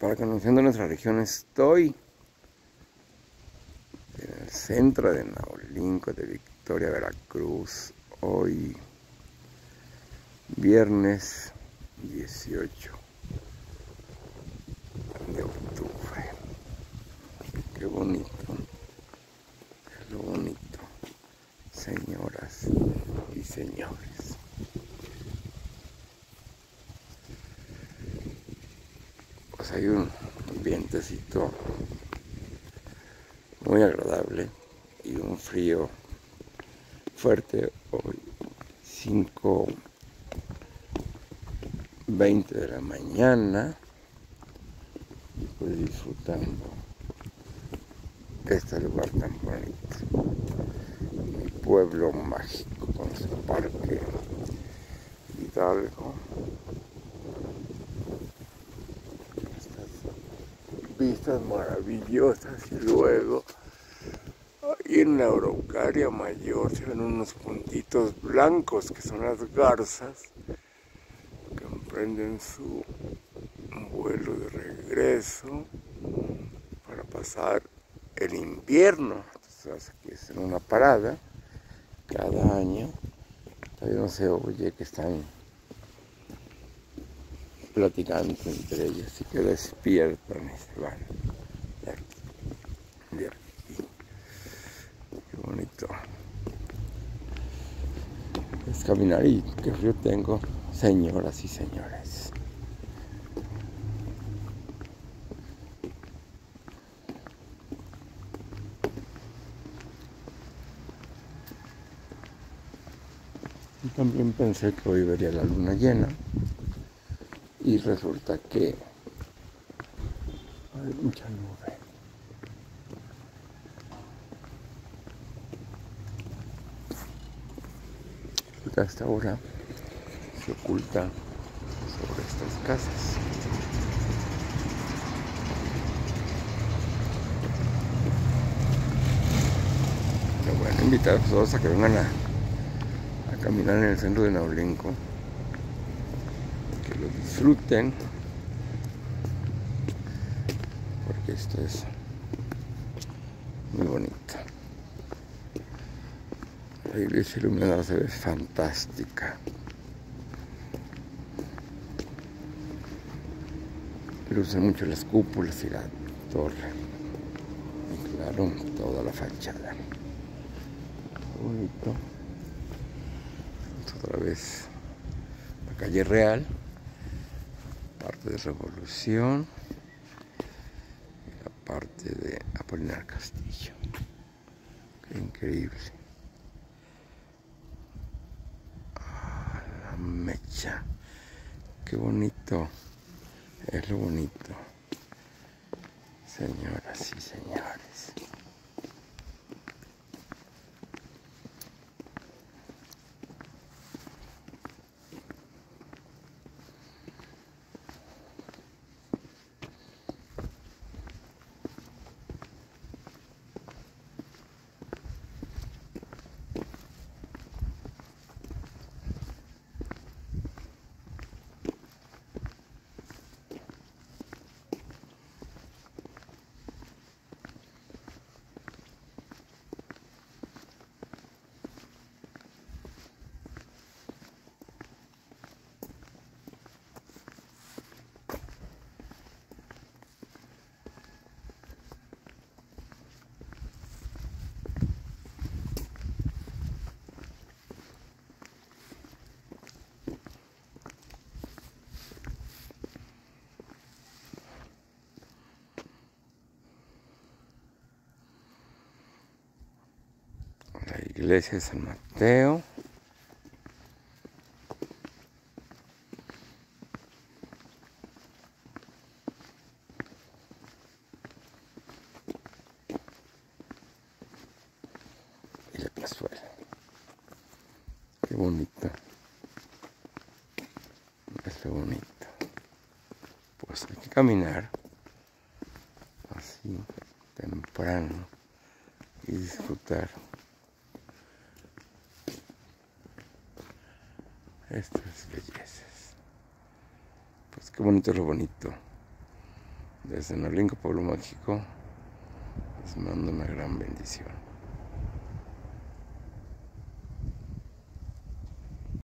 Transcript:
para conociendo nuestra región. Estoy en el centro de Naulinco, de Victoria, Veracruz. Hoy viernes 18 de octubre. Qué bonito, es lo bonito, señoras y señores. Pues hay un vientecito muy agradable y un frío fuerte hoy, 5:20 de la mañana, y pues disfrutando este lugar tan bonito, mi pueblo mágico con su parque Hidalgo, estas vistas maravillosas, y luego ahí en la Araucaria Mayor se ven unos puntitos blancos que son las garzas que emprenden su vuelo de regreso para pasar el invierno. Entonces aquí es en una parada cada año. Todavía no se oye que están platicando entre ellas y que despiertan y se van de aquí, de aquí. Qué bonito es caminar, y qué frío tengo, señoras y señores. Y también pensé que hoy vería la luna llena, y resulta que hay mucha nube. A esta hora se oculta sobre estas casas. Pero bueno, invitar a todos a que vengan a caminar en el centro de Naulinco, que lo disfruten, porque esto es muy bonito. La iglesia iluminada se ve fantástica. Lucen mucho las cúpulas y la torre. Y claro, toda la fachada. Bonito. Otra vez la calle Real, parte de Revolución, y la parte de Apolinar Castillo. Qué increíble. La mecha. Qué bonito. Es lo bonito, señoras y señores. La iglesia de San Mateo. Y la plazuela. Qué bonito. Es lo bonito. Pues hay que caminar así temprano y disfrutar estas bellezas. Pues qué bonito es lo bonito. Desde Nolinco, Pueblo Mágico, les mando una gran bendición.